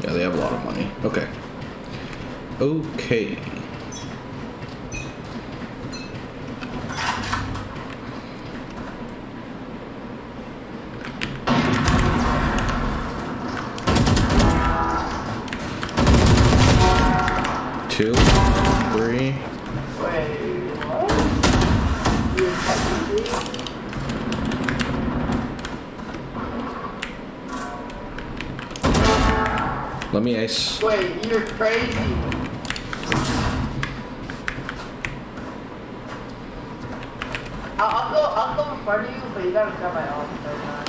Yeah, they have a lot of money. Okay. Okay. Two, three. Wait, what? Let me ice. Wait, you're crazy. I'll go in front of you, but you gotta grab my arm.